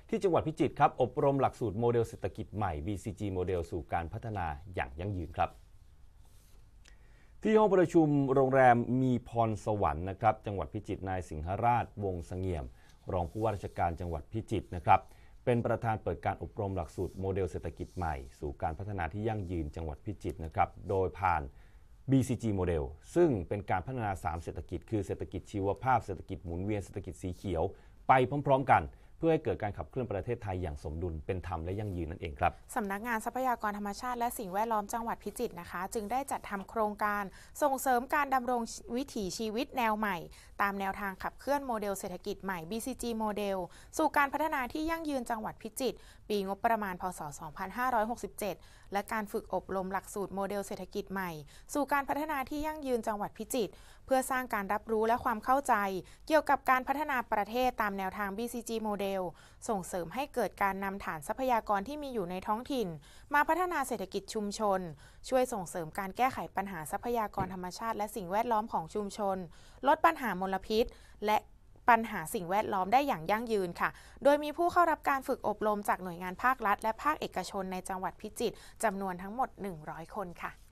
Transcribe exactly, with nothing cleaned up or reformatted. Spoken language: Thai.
ที่จังหวัดพิจิตรครับอบรมหลักสูตรโมเดลเศรษฐกิจใหม่ บี ซี จี โมเดลสู่การพัฒนาอย่างยั่งยืนครับที่ห้องประชุมโรงแรมมีพรสวรรค์นะครับจังหวัดพิจิตรนายสิงหราชวงศ์เสงี่ยมรองผู้ว่าราชการจังหวัดพิจิตรนะครับเป็นประธานเปิดการอบรมหลักสูตรโมเดลเศรษฐกิจใหม่สู่การพัฒนาที่ยั่งยืนจังหวัดพิจิตรนะครับโดยผ่าน บี ซี จี โมเดลซึ่งเป็นการพัฒนาสามเศรษฐกิจคือเศรษฐกิจชีวภาพเศรษฐกิจหมุนเวียนเศรษฐกิจสีเขียวไปพร้อมๆกันเพื่อให้เกิดการขับเคลื่อนประเทศไทยอย่างสมดุลเป็นธรรมและยั่งยืนนั่นเองครับสำนักงานทรัพยากรธรรมชาติและสิ่งแวดล้อมจังหวัดพิจิตรนะคะจึงได้จัดทำโครงการส่งเสริมการดำรงวิถีชีวิตแนวใหม่ตามแนวทางขับเคลื่อนโมเดลเศรษฐกิจใหม่ บี ซี จี โมเดลสู่การพัฒนาที่ยั่งยืนจังหวัดพิจิตรปีงบประมาณพ.ศ. สองพันห้าร้อยหกสิบเจ็ดและการฝึกอบรมหลักสูตรโมเดลเศรษฐกิจใหม่สู่การพัฒนาที่ยั่งยืนจังหวัดพิจิตรเพื่อสร้างการรับรู้และความเข้าใจเกี่ยวกับการพัฒนาประเทศตามแนวทาง บี ซี จี โมเดลส่งเสริมให้เกิดการนำฐานทรัพยากรที่มีอยู่ในท้องถิ่นมาพัฒนาเศรษฐกิจชุมชนช่วยส่งเสริมการแก้ไขปัญหาทรัพยากรธรรมชาติและสิ่งแวดล้อมของชุมชนลดปัญหามลพิษและปัญหาสิ่งแวดล้อมได้อย่างยั่งยืนค่ะโดยมีผู้เข้ารับการฝึกอบรมจากหน่วยงานภาครัฐและภาคเอกชนในจังหวัดพิจิตรจำนวนทั้งหมดหนึ่งร้อยคนค่ะ